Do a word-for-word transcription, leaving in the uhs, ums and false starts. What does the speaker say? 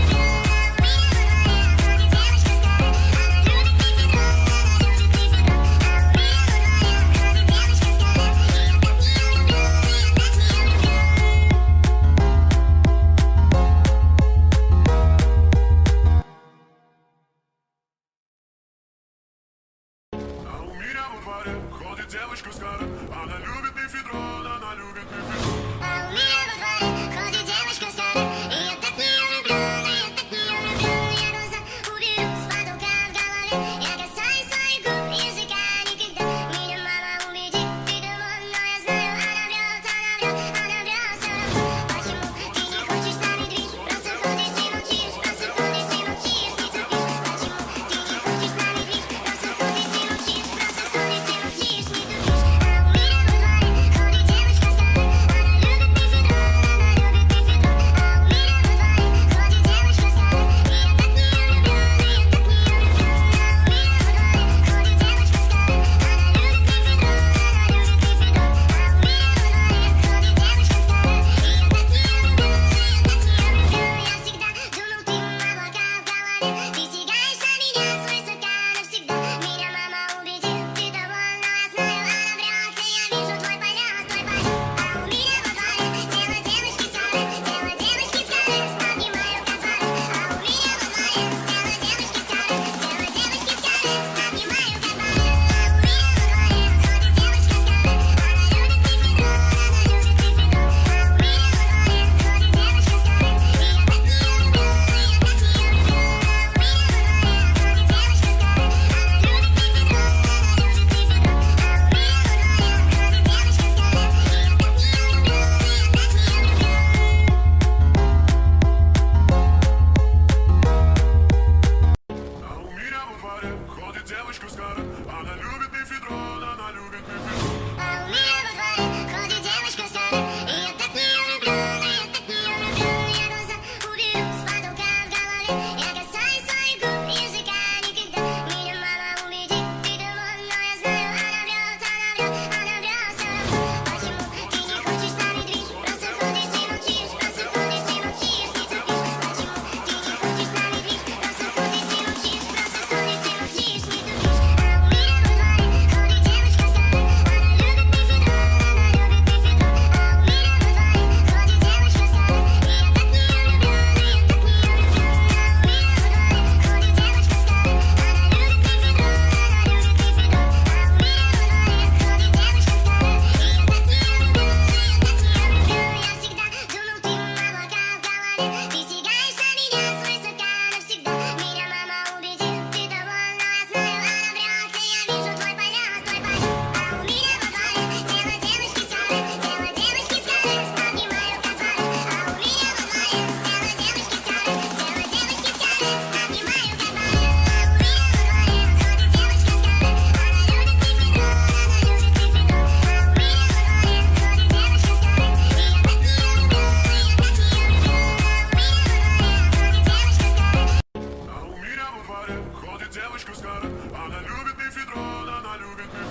Ходит девочка с каре, она любит мефедрон, она любит мефедрон. А у меня во дворе ходит девочка с каре, и я так в нее влюблен, и я так в нее влюблен. Я глаза уберу с потолка в голове, я касаюсь своих губ, языка никогда. Меня мама убедит, ты думал, но я знаю, она врет, она врет, она врет все равно. Почему ты не хочешь с нами движ? Просто ходишь и молчишь, просто ходишь и молчишь, не тупишь. Почему ты не хочешь с нами движ? Просто ходишь и молчишь, просто ходишь и молчишь, не тупишь. А у меня во дворе ходит девочка с каре, она скара. Она любит мефедрон, она любит мефедрон.